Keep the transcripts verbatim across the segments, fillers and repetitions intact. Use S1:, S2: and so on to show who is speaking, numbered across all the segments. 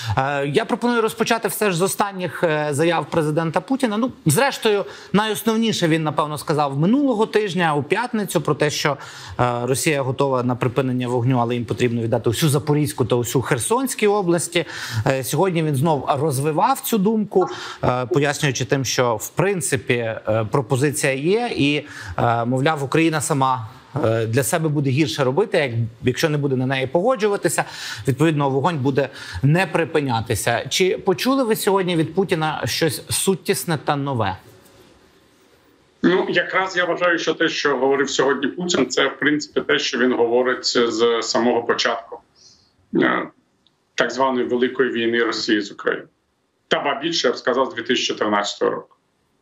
S1: Я пропоную розпочати все ж з останніх заяв президента Путіна. Ну, зрештою, найосновніше він, напевно, сказав минулого тижня, у п'ятницю, про те, що Росія готова на припинення вогню, але їм потрібно віддати всю Запорізьку та всю Херсонську області. Сьогодні він знов розвивав цю думку, пояснюючи тим, що, в принципі, пропозиція є і, мовляв, Україна сама для себе буде гірше робити, якщо не буде на неї погоджуватися, відповідно, вогонь буде не припинятися. Чи почули ви сьогодні від Путіна щось суттісне та нове?
S2: Ну, якраз я вважаю, що те, що говорив сьогодні Путін, це, в принципі, те, що він говорить з самого початку так званої Великої війни Росії з Україною. Та ба більше, я б сказав, з дві тисячі чотирнадцятого року.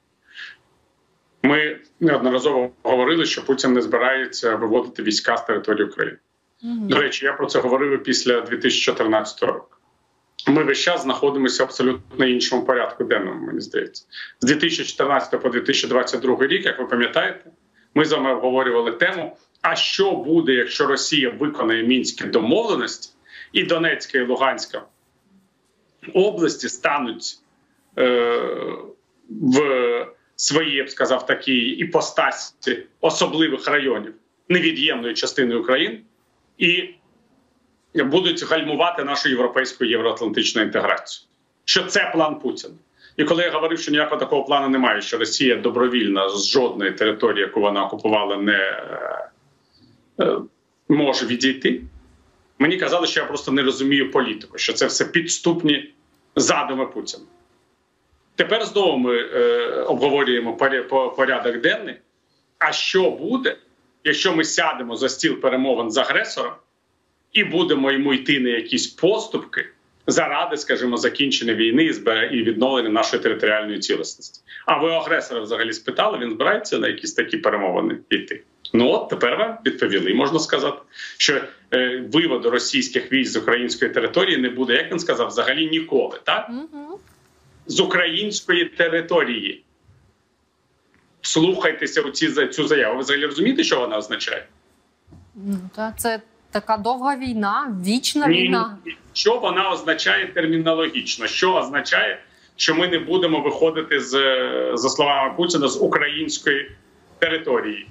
S2: Ми неодноразово говорили, що Путін не збирається виводити війська з території України. Mm-hmm. До речі, я про це говорив після дві тисячі чотирнадцятого року. Ми весь час знаходимося в абсолютно іншому порядку денному, мені здається. З дві тисячі чотирнадцятого по дві тисячі двадцять другий рік, як ви пам'ятаєте, ми з вами обговорювали тему, а що буде, якщо Росія виконає Мінські домовленості і Донецька і Луганська області стануть е, в свої, я б сказав, такі іпостасі особливих районів невід'ємної частини України і будуть гальмувати нашу європейську євроатлантичну інтеграцію. Що це план Путіна. І коли я говорив, що ніякого такого плану немає, що Росія добровільно з жодної території, яку вона окупувала, не е, може відійти, мені казали, що я просто не розумію політику, що це все підступні задуми Путіна. Тепер знову ми е, обговорюємо порядок денний. А що буде, якщо ми сядемо за стіл перемовин з агресором і будемо йому йти на якісь поступки заради, скажімо, закінчення війни і відновлення нашої територіальної цілісності? А ви агресора взагалі спитали, він збирається на якісь такі перемовини йти? Ну от, тепер вам відповіли, можна сказати, що е, виводу російських військ з української території не буде, як він сказав, взагалі ніколи, так? Угу. З української території. Слухайтеся у ці, цю заяву. Ви взагалі розумієте, що вона означає?
S3: Ну, та, це така довга війна, вічна
S2: Ні,
S3: війна.
S2: Що вона означає термінологічно? Що означає, що ми не будемо виходити, з, за словами Путіна, з української території?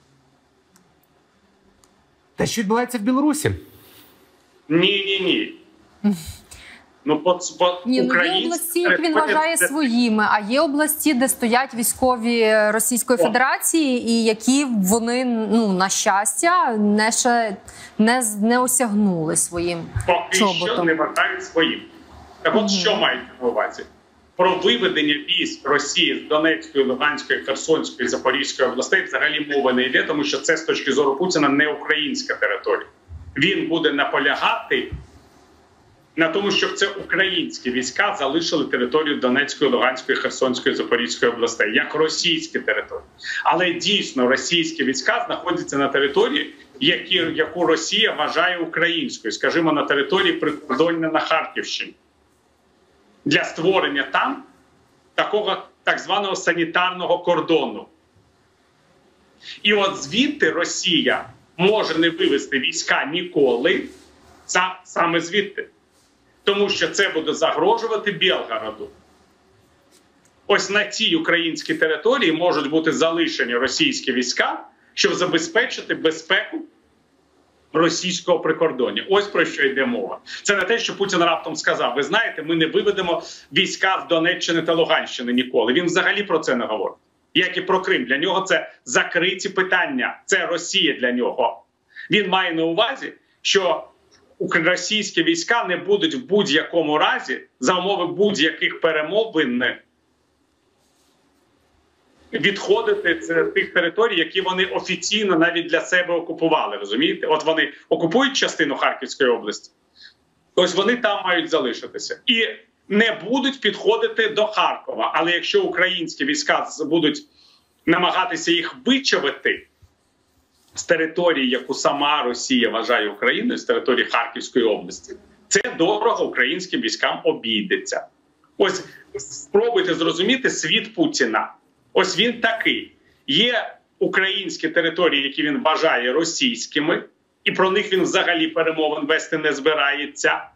S1: Те, що відбувається в Білорусі?
S2: Ні-ні-ні. Ну, по, по
S3: Ні, ну, є області, як він вважає, своїми, а є області, де стоять військові Російської О. Федерації, і які вони, ну, на щастя, не, ще, не, не осягнули своїм
S2: Поки
S3: чоботом.
S2: Поки що не вважають своїм. Так от, угу. Що мають на увазі? Про виведення військ Росії з Донецької, Луганської, Херсонської, Запорізької областей взагалі мова не йде, тому що це, з точки зору Путіна, не українська територія. Він буде наполягати на тому, що це українські війська залишили територію Донецької, Луганської, Херсонської, Запорізької областей, як російські території. Але дійсно російські війська знаходяться на території, які, яку Росія вважає українською, скажімо, на території прикордоння на Харківщині. Для створення там такого так званого санітарного кордону. І от звідти Росія може не вивести війська ніколи, саме звідти. Тому що це буде загрожувати Білгороду. Ось на цій українській території можуть бути залишені російські війська, щоб забезпечити безпеку російського прикордоння. Ось про що йде мова. Це не те, що Путін раптом сказав. Ви знаєте, ми не виведемо війська з Донеччини та Луганщини ніколи. Він взагалі про це не говорить. Як і про Крим. Для нього це закриті питання. Це Росія для нього. Він має на увазі, що російські війська не будуть в будь-якому разі, за умови будь-яких перемовин, відходити з тих територій, які вони офіційно навіть для себе окупували, розумієте? От вони окупують частину Харківської області, ось вони там мають залишитися. І не будуть підходити до Харкова. Але якщо українські війська будуть намагатися їх вичавити з території, яку сама Росія вважає Україною, з території Харківської області, це дорого українським військам обійдеться. Ось спробуйте зрозуміти світ Путіна. Ось він такий. Є українські території, які він вважає російськими, і про них він взагалі перемовин вести не збирається.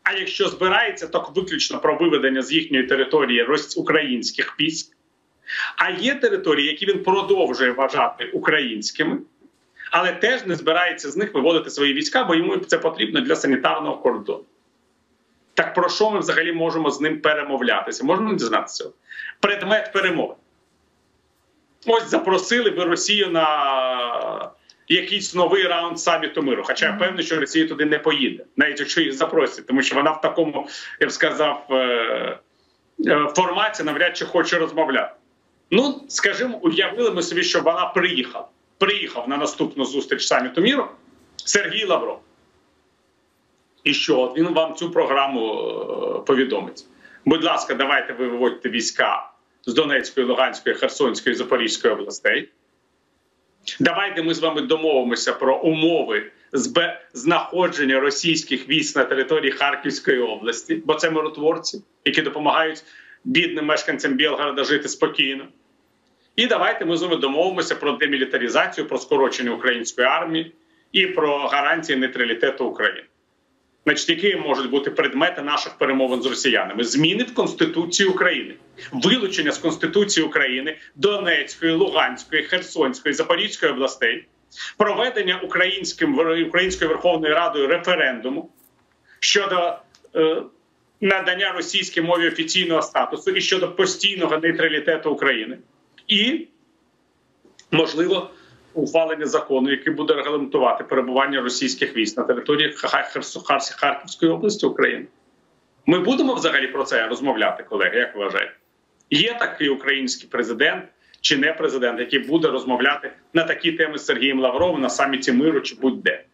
S2: А якщо збирається, то виключно про виведення з їхньої території українських військ. А є території, які він продовжує вважати українськими, але теж не збирається з них виводити свої війська, бо йому це потрібно для санітарного кордону. Так про що ми взагалі можемо з ним перемовлятися? Можемо дізнатися? Предмет перемови. Ось запросили ви Росію на якийсь новий раунд саміту миру. Хоча я певний, що Росія туди не поїде, навіть якщо їх запросять, тому що вона в такому, я б сказав, форматі навряд чи хоче розмовляти. Ну, скажімо, уявили ми собі, що вона приїхала. Приїхав на наступну зустріч саміту миру Сергій Лавров. І що? Він вам цю програму повідомить. Будь ласка, давайте ви виводьте війська з Донецької, Луганської, Херсонської, Запорізької областей. Давайте ми з вами домовимося про умови знаходження російських військ на території Харківської області, бо це миротворці, які допомагають бідним мешканцям Білгорода жити спокійно. І давайте ми з вами домовимося про демілітаризацію, про скорочення української армії і про гарантії нейтралітету України. Значить, які можуть бути предмети наших перемовин з росіянами? Зміни в Конституції України, вилучення з Конституції України Донецької, Луганської, Херсонської, Запорізької областей, проведення Українським, Українською Верховною Радою референдуму щодо е, надання російській мові офіційного статусу і щодо постійного нейтралітету України. І, можливо, ухвалення закону, який буде регламентувати перебування російських військ на території Харківської області України. Ми будемо взагалі про це розмовляти, колеги, як вважаєте? Є такий український президент чи не президент, який буде розмовляти на такі теми з Сергієм Лавровим на саміті миру чи будь-де?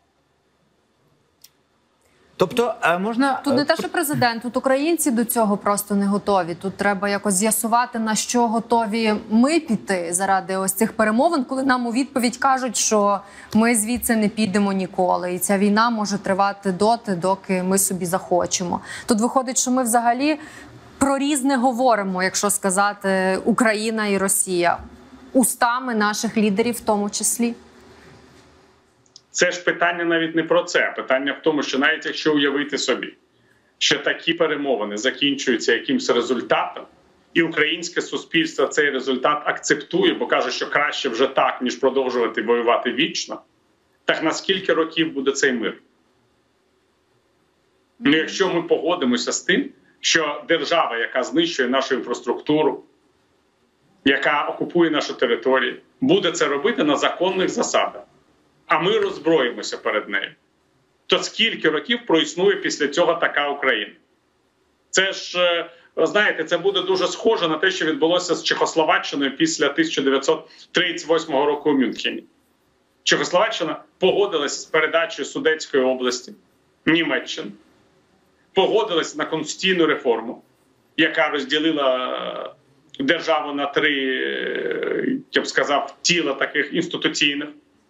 S1: Тобто, можна...
S3: Тут не те, що президент, тут українці до цього просто не готові. Тут треба якось з'ясувати, на що готові ми піти заради ось цих перемовин, коли нам у відповідь кажуть, що ми звідси не підемо ніколи. І ця війна може тривати доти, доки ми собі захочемо. Тут виходить, що ми взагалі про різне говоримо, якщо сказати, Україна і Росія. Устами наших лідерів в тому числі.
S2: Це ж питання навіть не про це. Питання в тому, що навіть якщо уявити собі, що такі перемовини закінчуються якимось результатом, і українське суспільство цей результат акцептує, бо каже, що краще вже так, ніж продовжувати воювати вічно, так на скільки років буде цей мир? Ну, якщо ми погодимося з тим, що держава, яка знищує нашу інфраструктуру, яка окупує нашу територію, буде це робити на законних засадах, а ми роззброїмося перед нею, то скільки років проіснує після цього така Україна? Це ж, знаєте, це буде дуже схоже на те, що відбулося з Чехословаччиною після тисяча дев'ятсот тридцять восьмого року у Мюнхені. Чехословаччина погодилась з передачею Судетської області Німеччини, погодилась на конституційну реформу, яка розділила державу на три, я б сказав, тіла таких інституційних,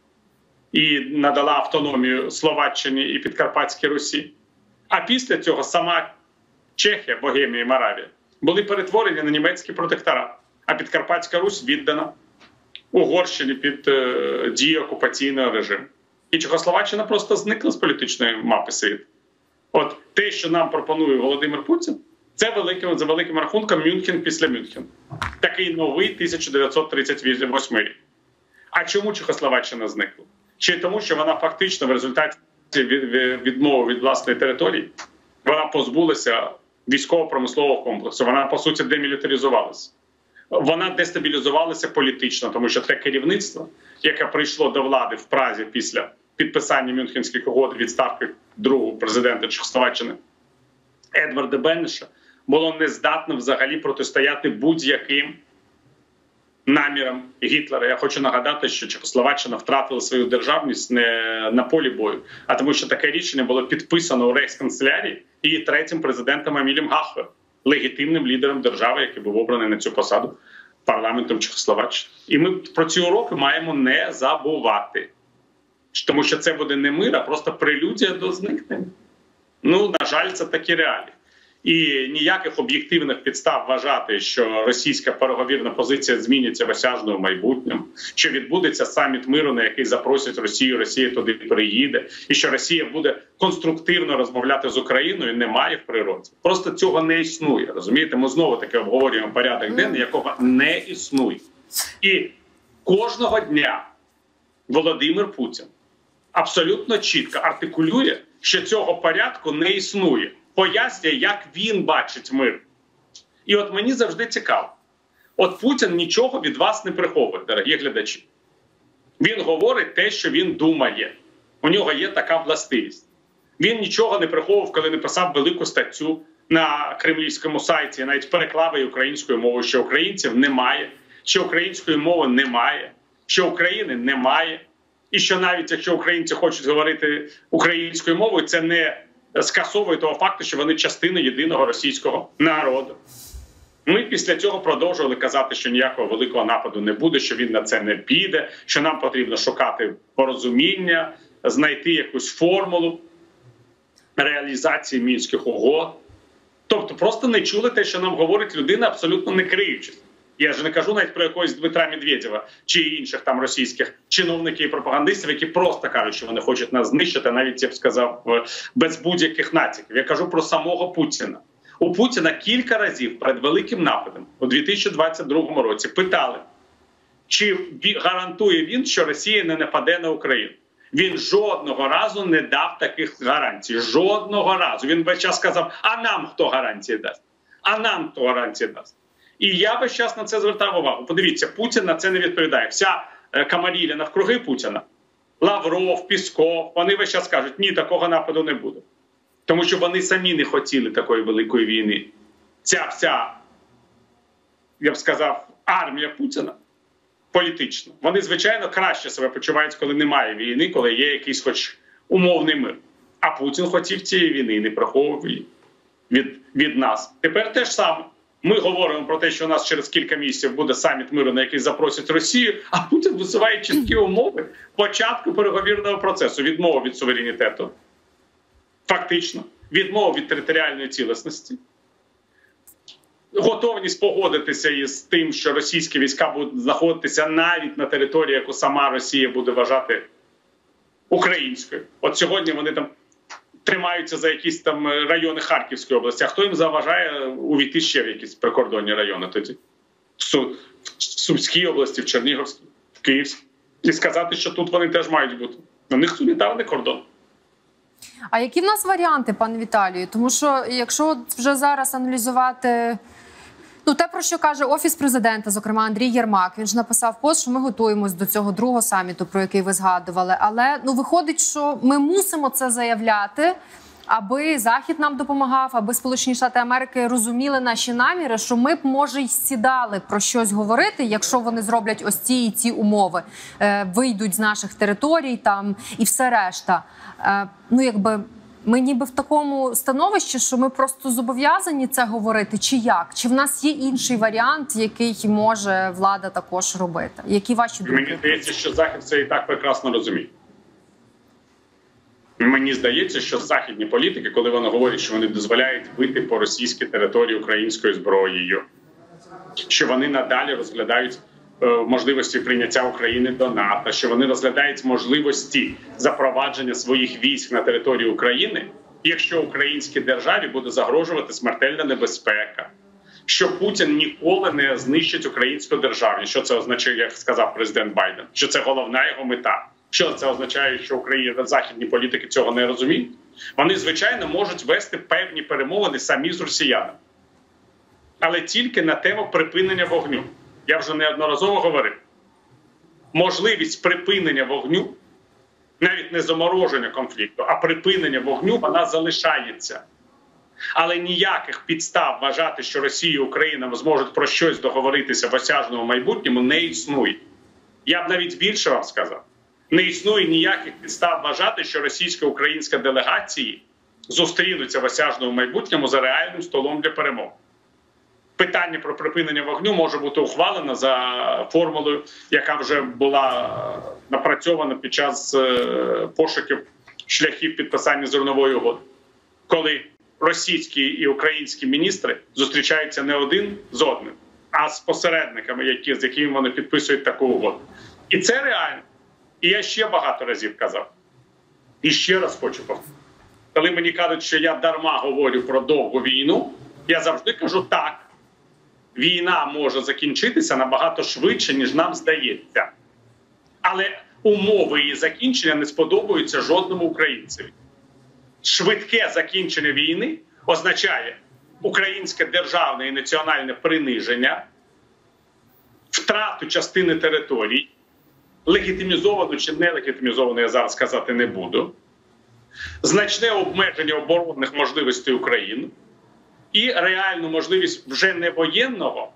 S2: і надала автономію Словаччині і Підкарпатській Русі. А після цього сама Чехія, Богемія і Моравія були перетворені на німецький протекторат, а Підкарпатська Русь віддана Угорщині під е, дію окупаційного режиму. І Чехословаччина просто зникла з політичної мапи світу. От те, що нам пропонує Володимир Путін, це великим, за великим рахунком Мюнхен після Мюнхена. Такий новий тисяча дев'ятсот тридцять восьмий рік. А чому Чехословаччина зникла? Чи тому, що вона фактично в результаті відмови від власної території, вона позбулася військово-промислового комплексу, вона, по суті, демілітаризувалася. Вона дестабілізувалася політично, тому що те керівництво, яке прийшло до влади в Празі після підписання Мюнхенських угод відставки другого президента Чехословаччини Едварда Бенеша, було нездатне взагалі протистояти будь-яким намірам Гітлера. Я хочу нагадати, що Чехословаччина втратила свою державність не на полі бою, а тому, що таке рішення було підписано у рейхсканцелярії і третім президентом Емілем Гахвером, легітимним лідером держави, який був обраний на цю посаду парламентом Чехословаччини. І ми про ці уроки маємо не забувати. Тому що це буде не мир, а просто прелюдія до зникнення. Ну, на жаль, це такі реалії. І ніяких об'єктивних підстав вважати, що російська переговірна позиція зміниться в осяжному майбутньому, що відбудеться саміт миру, на який запросять Росію, Росія туди приїде, і що Росія буде конструктивно розмовляти з Україною, немає в природі. Просто цього не існує, розумієте? Ми знову-таки обговорюємо порядок денний, якого не існує. І кожного дня Володимир Путін абсолютно чітко артикулює, що цього порядку не існує. Пояснює, як він бачить мир. І от мені завжди цікаво. От Путін нічого від вас не приховує, дорогі глядачі. Він говорить те, що він думає. У нього є така властивість. Він нічого не приховував, коли написав велику статтю на кремлівському сайті, навіть переклав її українською мовою, що українців немає, що української мови немає, що України немає. І що навіть якщо українці хочуть говорити українською мовою, це не скасовує того факту, що вони частина єдиного російського народу. Ми після цього продовжували казати, що ніякого великого нападу не буде, що він на це не піде, що нам потрібно шукати порозуміння, знайти якусь формулу реалізації Мінських угод. Тобто просто не чули те, що нам говорить людина, абсолютно не криючись. Я ж не кажу навіть про якогось Дмитра Медведєва чи інших там російських чиновників і пропагандистів, які просто кажуть, що вони хочуть нас знищити, навіть, я б сказав, без будь-яких натяків. Я кажу про самого Путіна. У Путіна кілька разів перед великим нападом у дві тисячі двадцять другому році питали, чи гарантує він, що Росія не нападе на Україну. Він жодного разу не дав таких гарантій. Жодного разу. Він весь час сказав, а нам хто гарантії дасть? А нам хто гарантії дасть? І я весь час на це звертав увагу. Подивіться, Путін на це не відповідає. Вся камарілля навкруги Путіна, Лавров, Пісков, вони весь час кажуть, ні, такого нападу не буде. Тому що вони самі не хотіли такої великої війни. Ця вся, я б сказав, армія Путіна політична, вони, звичайно, краще себе почувають, коли немає війни, коли є якийсь хоч умовний мир. А Путін хотів цієї війни і не приховував її від, від нас. Тепер те ж саме. Ми говоримо про те, що у нас через кілька місяців буде саміт миру, на який запросять Росію, а Путін висуває чіткі умови початку переговірного процесу. Відмова від суверенітету, фактично, відмова від територіальної цілісності, готовність погодитися із тим, що російські війська будуть знаходитися навіть на території, яку сама Росія буде вважати українською. От сьогодні вони там тримаються за якісь там райони Харківської області. А хто їм заважає увійти ще в якісь прикордонні райони тоді? В Сумській області, в Чернігівській, в Київській. І сказати, що тут вони теж мають бути. У них солідарний кордон.
S3: А які в нас варіанти, пане Віталію? Тому що якщо вже зараз аналізувати... Ну, те, про що каже Офіс президента, зокрема Андрій Єрмак, він ж написав пост, що ми готуємось до цього другого саміту, про який ви згадували. Але ну, виходить, що ми мусимо це заявляти, аби Захід нам допомагав, аби Сполучені Штати Америки розуміли наші наміри, що ми б, може, й сідали про щось говорити, якщо вони зроблять ось ці і ці умови, е, вийдуть з наших територій там і все решта. Е, ну, якби... Ми ніби в такому становищі, що ми просто зобов'язані це говорити, чи як? Чи в нас є інший варіант, який може влада також робити? Які ваші думки?
S2: Мені здається, що Захід це і так прекрасно розуміє. Мені здається, що західні політики, коли вони говорять, що вони дозволяють бити по російській території українською зброєю, що вони надалі розглядають можливості прийняття України до НАТО, що вони розглядають можливості запровадження своїх військ на території України, якщо українській державі буде загрожувати смертельна небезпека, що Путін ніколи не знищить українську державу. Що це означає, як сказав президент Байден? Що це головна його мета? Що це означає, що Україна, західні політики цього не розуміють? Вони, звичайно, можуть вести певні перемовини самі з росіянами, але тільки на тему припинення вогню. Я вже неодноразово говорив, можливість припинення вогню, навіть не замороження конфлікту, а припинення вогню, вона залишається. Але ніяких підстав вважати, що Росія і Україна зможуть про щось договоритися в осяжному майбутньому, не існує. Я б навіть більше вам сказав. Не існує ніяких підстав вважати, що російсько-українські делегації зустрінуться в осяжному майбутньому за реальним столом для перемог. Питання про припинення вогню може бути ухвалено за формулою, яка вже була напрацьована під час пошуків шляхів підписання зернової угоди. Коли російські і українські міністри зустрічаються не один з одним, а з посередниками, які, з якими вони підписують таку угоду. І це реально. І я ще багато разів казав. І ще раз хочу повторити. Коли мені кажуть, що я дарма говорю про довгу війну, я завжди кажу так. Війна може закінчитися набагато швидше, ніж нам здається. Але умови її закінчення не сподобаються жодному українцеві. Швидке закінчення війни означає українське державне і національне приниження, втрату частини територій, легітимізовану чи не легітимізовану, я зараз сказати не буду, значне обмеження оборонних можливостей України і реальну можливість вже не воєнного,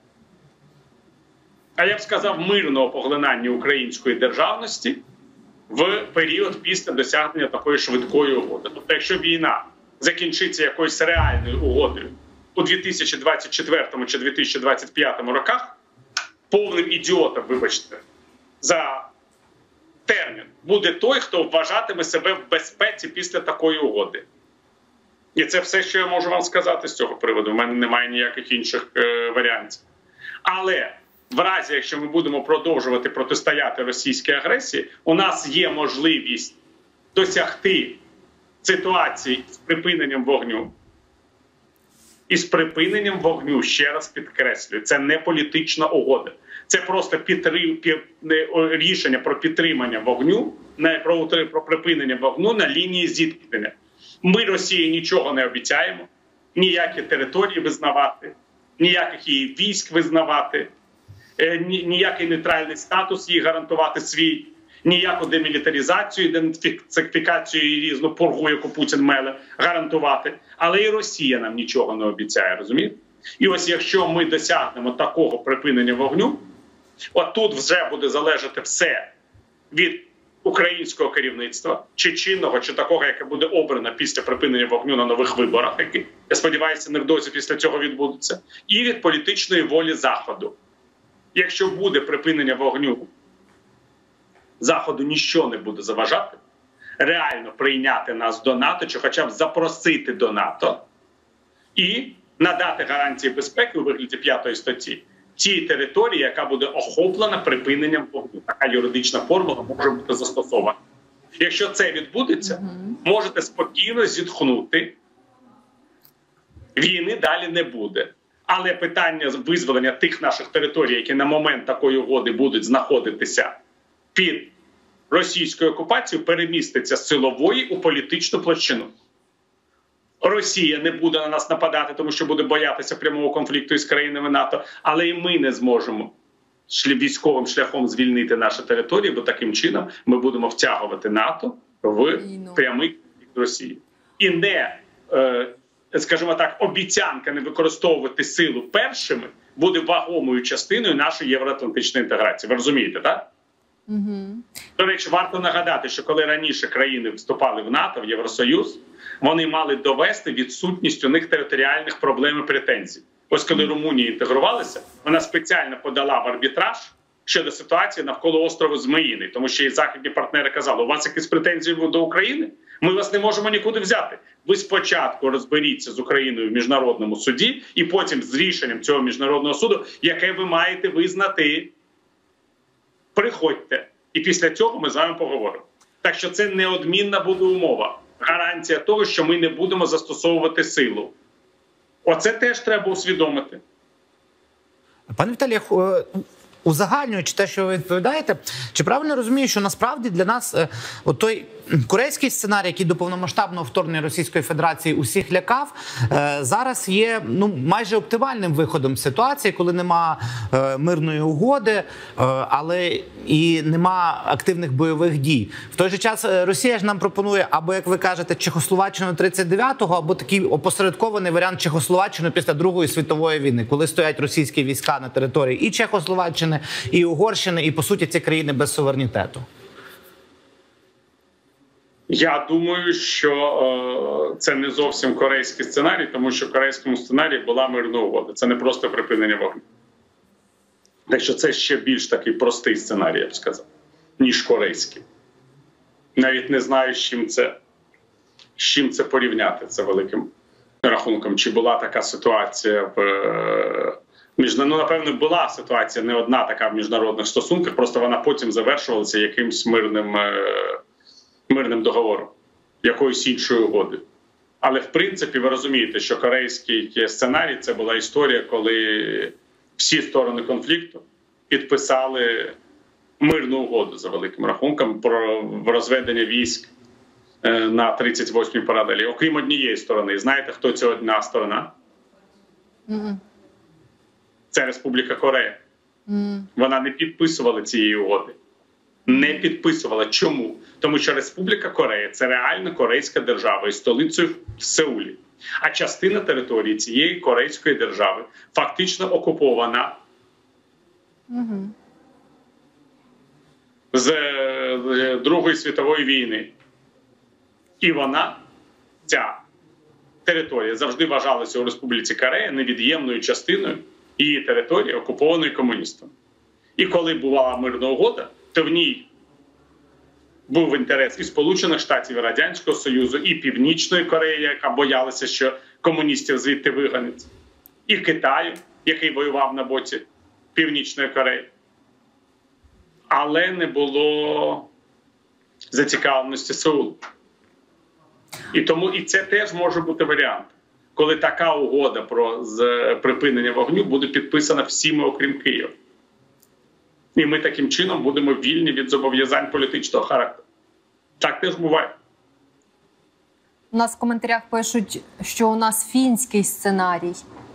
S2: а я б сказав мирного поглинання української державності в період після досягнення такої швидкої угоди. Тобто, якщо війна закінчиться якоюсь реальною угодою у дві тисячі двадцять четвертому чи дві тисячі двадцять п'ятому роках, повним ідіотом, вибачте, за термін, буде той, хто вважатиме себе в безпеці після такої угоди. І це все, що я можу вам сказати з цього приводу. У мене немає ніяких інших е, варіантів. Але в разі, якщо ми будемо продовжувати протистояти російській агресії, у нас є можливість досягти ситуації з припиненням вогню. І з припиненням вогню, ще раз підкреслюю, це не політична угода. Це просто підтрим... рішення про підтримання вогню, про... про припинення вогню на лінії зіткнення. Ми Росії нічого не обіцяємо, ніякі території визнавати, ніяких її військ визнавати, ніякий нейтральний статус їй гарантувати свій, ніяку демілітаризацію, ідентифікацію і різну пургу, яку Путін меле, гарантувати. Але і Росія нам нічого не обіцяє, розумієте? І ось якщо ми досягнемо такого припинення вогню, от тут вже буде залежати все від українського керівництва, чи чинного, чи такого, яке буде обрано після припинення вогню на нових виборах, які, я сподіваюся, невдовзі після цього відбудуться, і від політичної волі Заходу. Якщо буде припинення вогню, Заходу ніщо не буде заважати реально прийняти нас до НАТО, чи хоча б запросити до НАТО і надати гарантії безпеки у вигляді п'ятої статті тій території, яка буде охоплена припиненням вогню. Така юридична формула може бути застосована. Якщо це відбудеться, можете спокійно зітхнути. Війни далі не буде. Але питання визволення тих наших територій, які на момент такої угоди будуть знаходитися під російською окупацією, переміститься з силової у політичну площину. Росія не буде на нас нападати, тому що буде боятися прямого конфлікту із країнами НАТО, але і ми не зможемо військовим шляхом звільнити наші території, бо таким чином ми будемо втягувати НАТО в прямий конфлікт Росії. І не, скажімо так, обіцянка не використовувати силу першими буде вагомою частиною нашої євроатлантичної інтеграції. Ви розумієте, так? Угу. До речі, варто нагадати, що коли раніше країни вступали в НАТО, в Євросоюз, вони мали довести відсутність у них територіальних проблем і претензій. Ось коли Румунія інтегрувалася, вона спеціально подала в арбітраж щодо ситуації навколо острову Змеїний, тому що і західні партнери казали, у вас якісь претензії до України? Ми вас не можемо нікуди взяти. Ви спочатку розберіться з Україною в міжнародному суді, і потім з рішенням цього міжнародного суду, яке ви маєте визнати, приходьте. І після цього ми з вами поговоримо. Так що це неодмінна буде умова. Гарантія того, що ми не будемо застосовувати силу. Оце теж треба усвідомити.
S1: Пане Віталію, узагальнюючи те, що ви відповідаєте, чи правильно розумію, що насправді для нас е, от той корейський сценарій, який до повномасштабного вторгнення Російської Федерації усіх лякав, е, зараз є ну, майже оптимальним виходом ситуації, коли нема е, мирної угоди, е, але і нема активних бойових дій. В той же час Росія ж нам пропонує, або, як ви кажете, Чехословаччину тридцять дев'ятого, або такий опосередкований варіант Чехословаччини після Другої світової війни, коли стоять російські війська на території і Чехословаччини, і Угорщини, і, по суті, ці країни без суверенітету.
S2: Я думаю, що е, це не зовсім корейський сценарій, тому що в корейському сценарії була мирна угода. Це не просто припинення вогню. Так що це ще більш такий простий сценарій, я б сказав, ніж корейський. Навіть не знаю, з чим це, з чим це порівняти, це великим рахункам, чи була така ситуація в між... ну, напевно, була ситуація не одна така в міжнародних стосунках, просто вона потім завершувалася якимсь мирним, мирним договором, якоюсь іншою угодою. Але, в принципі, ви розумієте, що корейський сценарій – це була історія, коли всі сторони конфлікту підписали мирну угоду, за великим рахунком, про розведення військ на тридцять восьмій паралелі. Окрім однієї сторони. Знаєте, хто ця одна сторона?
S3: Mm-mm.
S2: Це Республіка Корея.
S3: Mm.
S2: Вона не підписувала цієї угоди. Не підписувала. Чому? Тому що Республіка Корея – це реально корейська держава із столицею в Сеулі. А частина території цієї корейської держави фактично окупована
S3: Mm-hmm.
S2: з Другої світової війни. І вона, ця територія, завжди вважалася у Республіці Корея невід'ємною частиною її території, окупованої комуністами. І коли була мирна угода, то в ній був інтерес і Сполучених Штатів, і Радянського Союзу, і Північної Кореї, яка боялася, що комуністів звідти виганять, і Китаю, який воював на боці Північної Кореї. Але не було зацікавленості Сеулу. І тому і це теж може бути варіант, коли така угода про з припинення вогню буде підписана всіми, окрім Києва. І ми таким чином будемо вільні від зобов'язань політичного характеру. Так теж буває.
S3: У нас в коментарях пишуть, що у нас фінський сценарій.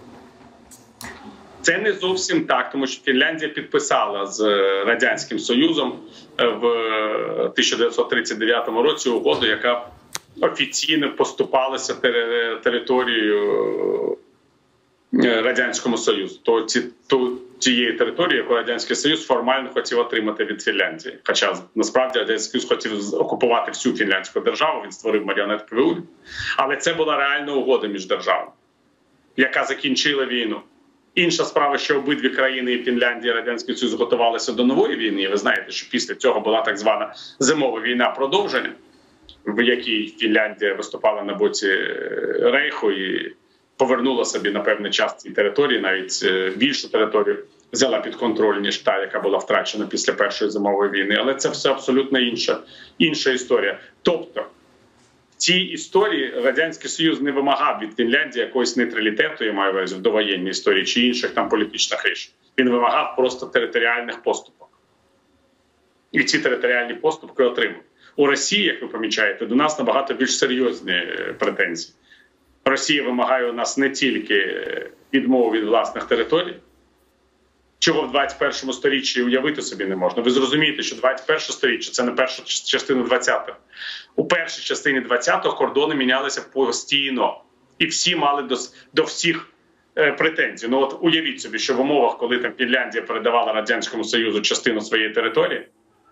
S2: Це не зовсім так, тому що Фінляндія підписала з Радянським Союзом в тисяча дев'ятсот тридцять дев'ятому році угоду, яка офіційно поступалася територією Радянському Союзу. То, ці, то тієї території, яку Радянський Союз формально хотів отримати від Фінляндії. Хоча насправді Радянський Союз хотів окупувати всю фінляндську державу, він створив маріонетковий уряд. Але це була реальна угода між державами, яка закінчила війну. Інша справа, що обидві країни, і Фінляндія, і Радянський Союз, готувалися до нової війни. І ви знаєте, що після цього була так звана зимова війна продовження, в якій Фінляндія виступала на боці Рейху і повернула собі на певний час ці території, навіть більшу територію взяла під контроль, ніж та, яка була втрачена після Першої зимової війни. Але це все абсолютно інша, інша історія. Тобто, в цій історії Радянський Союз не вимагав від Фінляндії якогось нейтралітету, я маю в довоєнній історії, чи інших там політичних рішень. Він вимагав просто територіальних поступок. І ці територіальні поступки отримав. У Росії, як ви помічаєте, до нас набагато більш серйозні претензії. Росія вимагає у нас не тільки відмову від власних територій, чого в двадцять першому сторіччі уявити собі не можна. Ви зрозумієте, що двадцять перше сторіччя – це не перша частина двадцятого. У першій частині двадцятого кордони мінялися постійно. І всі мали до, до всіх е, претензій. Ну от уявіть собі, що в умовах, коли там Фінляндія передавала Радянському Союзу частину своєї території,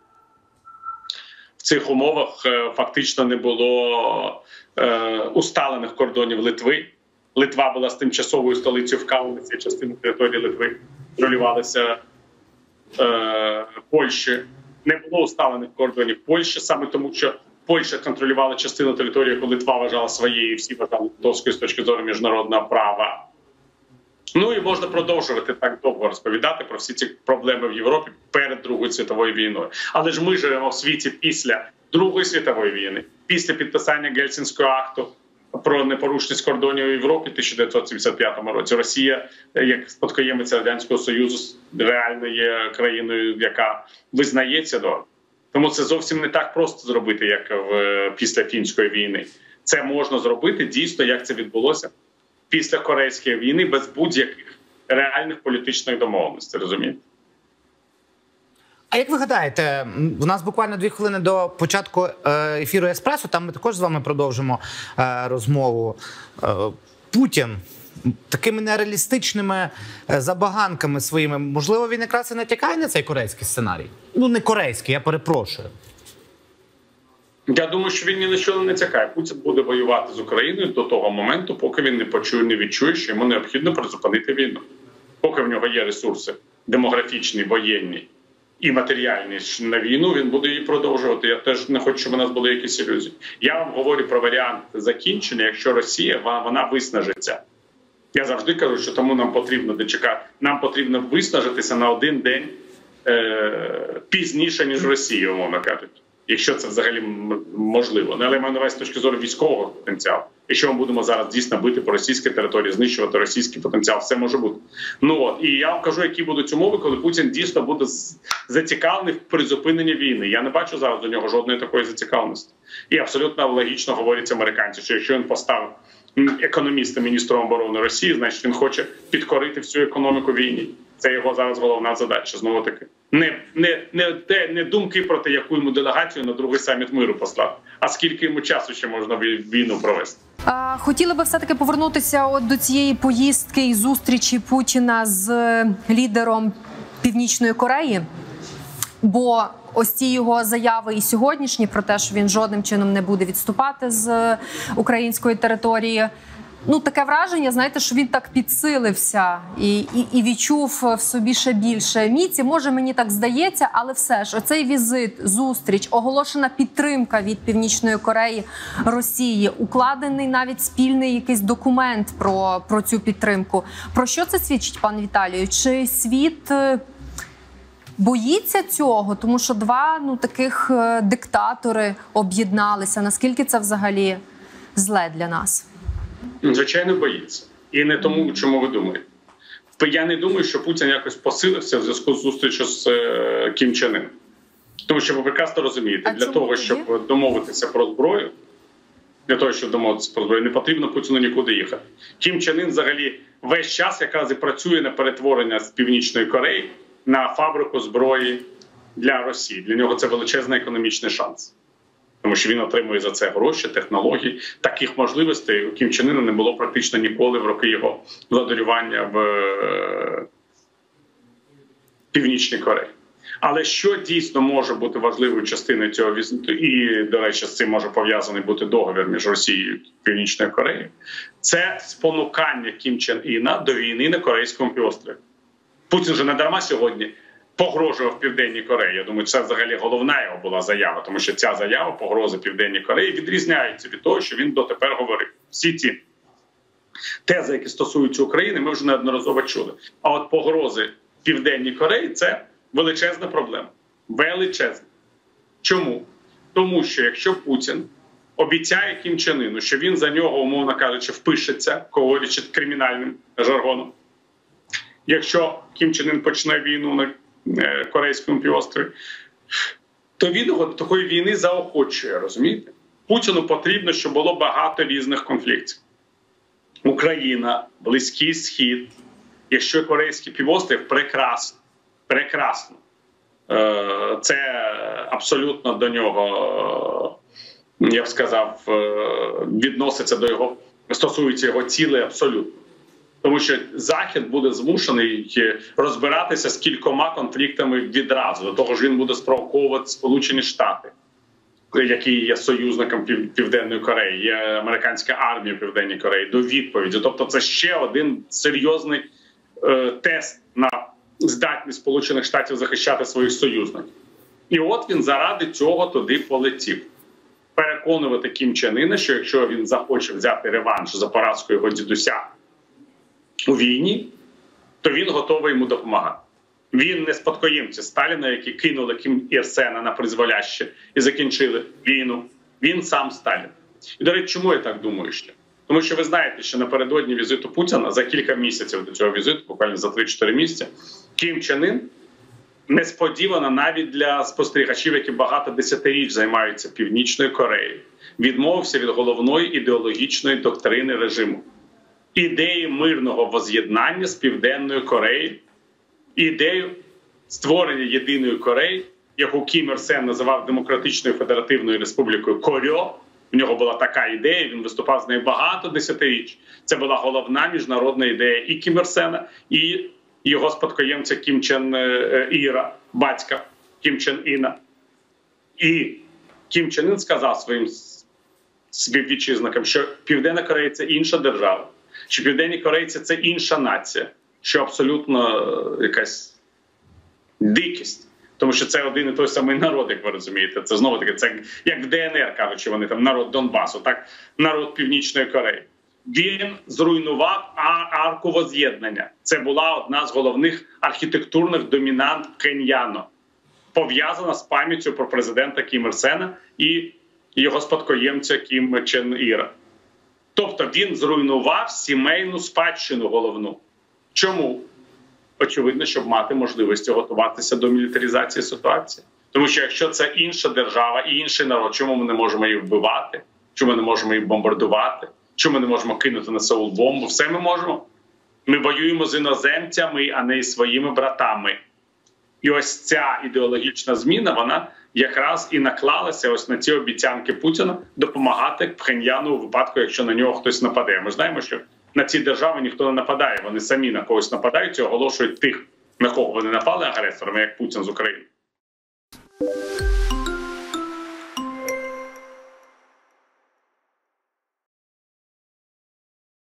S2: в цих умовах е, фактично не було е, усталених кордонів Литви. Литва була з тимчасовою столицею в Каунасі, частину території Литви контролювалася е, Польщі. Не було усталених кордонів Польщі, саме тому, що Польща контролювала частину території, яку Литва вважала своєю, і всі вважали литовською з точки зору міжнародного права. Ну і можна продовжувати так довго розповідати про всі ці проблеми в Європі перед Другою світовою війною. Але ж ми живемо в світі після Другої світової війни, після підписання Гельсінського акту про непорушність кордонів у Європі в тисяча дев'ятсот сімдесят п'ятому році. Росія, як спадкоємець Радянського Союзу, реально є країною, яка визнається до. Тому це зовсім не так просто зробити, як в, після Фінської війни. Це можна зробити дійсно, як це відбулося після Корейської війни, без будь-яких реальних політичних домовленостей, розумієте?
S1: А як ви гадаєте, у нас буквально дві хвилини до початку ефіру «Еспресо», там ми також з вами продовжимо розмову. Путін такими нереалістичними забаганками своїми, можливо, він якраз і натякає на цей корейський сценарій? Ну, не корейський, я перепрошую.
S2: Я думаю, що він ні на що не натякає. Путін буде воювати з Україною до того моменту, поки він не почує, не відчує, що йому необхідно призупинити війну. Поки в нього є ресурси демографічні, воєнні і матеріальні на війну, він буде її продовжувати. Я теж не хочу, щоб у нас були якісь ілюзії. Я вам говорю про варіант закінчення, якщо Росія, вона виснажиться. Я завжди кажу, що тому нам потрібно дочекати. Нам потрібно виснажитися на один день е- пізніше, ніж Росія, умовно кажуть. Якщо це взагалі можливо. Ну, але я маю на увазі з точки зору військового потенціалу. Якщо ми будемо зараз дійсно бити по російській території, знищувати російський потенціал, все може бути. Ну от, і я вам кажу, які будуть умови, коли Путін дійсно буде зацікавлений в призупиненні війни. Я не бачу зараз до нього жодної такої зацікавленості. І абсолютно логічно говорять американці, що якщо він поставив економіста міністром оборони Росії, значить він хоче підкорити всю економіку війні. Це його зараз головна задача. Знову таки. Не, не, не, те, не думки про те, яку йому делегацію на другий саміт миру послати, а скільки йому часу ще можна війну провести.
S3: А, хотіли би все-таки повернутися от до цієї поїздки і зустрічі Путіна з лідером Північної Кореї, бо ось ці його заяви і сьогоднішні про те, що він жодним чином не буде відступати з української території. Ну, таке враження, знаєте, що він так підсилився і, і, і відчув в собі ще більше міці. Може, мені так здається, але все ж оцей візит, зустріч, оголошена підтримка від Північної Кореї Росії, укладений навіть спільний якийсь документ про, про цю підтримку. Про що це свідчить, пан Віталію? Чи світ боїться цього? Тому що два ну, таких диктатори об'єдналися. Наскільки це взагалі зле для нас?
S2: Звичайно, боїться. І не тому, чому ви думаєте. Я не думаю, що Путін якось посилився в зв'язку з зустрічю з е, Кім Чен Іном. Тому що ви прекрасно розумієте, для того, щоб домовитися про зброю, для того, щоб домовитися про зброю, не потрібно Путіну нікуди їхати. Кім Чен Ін взагалі весь час якраз і працює на перетворення з Північної Кореї на фабрику зброї для Росії. Для нього це величезний економічний шанс. Тому що він отримує за це гроші, технології. Таких можливостей у Кім Чен Іна не було практично ніколи в роки його владарювання в Північній Кореї. Але що дійсно може бути важливою частиною цього візиту, і, до речі, з цим може пов'язаний бути договір між Росією і Північною Кореєю, це спонукання Кім Чен Іна до війни на Корейському півострові. Путін же не дарма сьогодні погрожував Південній Кореї. Я думаю, це взагалі головна його була заява, тому що ця заява, погрози Південній Кореї, відрізняється від того, що він дотепер говорив. Всі ці тези, які стосуються України, ми вже неодноразово чули. А от погрози Південній Кореї – це величезна проблема. Величезна. Чому? Тому що якщо Путін обіцяє Кім Чен Іну, що він за нього, умовно кажучи, впишеться, говорячи кримінальним жаргоном, якщо Кім Чен Ін почне війну на Корейському півострові, то він його до такої війни заохочує, розумієте? Путіну потрібно, щоб було багато різних конфліктів. Україна, Близький Схід, якщо Корейський півострів, прекрасно, прекрасно. Це абсолютно до нього, я б сказав, відноситься до його, стосується його цілей абсолютно. Тому що Захід буде змушений розбиратися з кількома конфліктами відразу. До того ж він буде спровоковувати Сполучені Штати, які є союзником Південної Кореї, є американська армія Південної Кореї, до відповіді. Тобто це ще один серйозний е, тест на здатність Сполучених Штатів захищати своїх союзників. І от він заради цього туди полетів. Переконувати Кім Чен Іна, що якщо він захоче взяти реванш за поразку його дідуся у війні, то він готовий йому допомагати. Він не спадкоємці Сталіна, які кинули Кім Ір Сена на призволяще і закінчили війну. Він сам Сталін. І, до речі, чому я так думаю ще? Тому що ви знаєте, що напередодні візиту Путіна, за кілька місяців до цього візиту, буквально за три-чотири місяці, Кім Чен Ін несподівано навіть для спостерігачів, які багато десятиріч займаються Північною Кореєю, відмовився від головної ідеологічної доктрини режиму. Ідеї мирного воз'єднання з Південною Кореєю, ідею створення єдиної Кореї, яку Кім Ір Сен називав Демократичною Федеративною Республікою Корьо. В нього була така ідея, він виступав з нею багато десятиріч. Це була головна міжнародна ідея і Кім Ір Сена, і його спадкоємця Кім Чен Іра, батька Кім Чен Іна. І Кім Чен Ін сказав своїм співвітчизникам, що Південна Корея – це інша держава, що Південні Корейці – це інша нація, що абсолютно якась дикість Тому що це один і той самий народ, як ви розумієте. Це знову таки, це як в Д Н Р, кажучи, вони там народ Донбасу, так народ Північної Кореї. Він зруйнував арку возз'єднання. Це була одна з головних архітектурних домінант Пхеньяну, пов'язана з пам'яттю про президента Кім Ір Сена і його спадкоємця Кім Чен Іра. Тобто він зруйнував сімейну спадщину головну. Чому? Очевидно, щоб мати можливість готуватися до мілітаризації ситуації. Тому що якщо це інша держава і інший народ, чому ми не можемо їх вбивати? Чому ми не можемо їх бомбардувати? Чому ми не можемо кинути на Сеул бомбу? Все ми можемо. Ми воюємо з іноземцями, а не із своїми братами. І ось ця ідеологічна зміна, вона якраз і наклалася ось на ці обіцянки Путіна допомагати Пхеньяну у випадку, якщо на нього хтось нападе. Ми знаємо, що на ці держави ніхто не нападає, вони самі на когось нападають і оголошують тих, на кого вони напали агресорами, як Путін з України.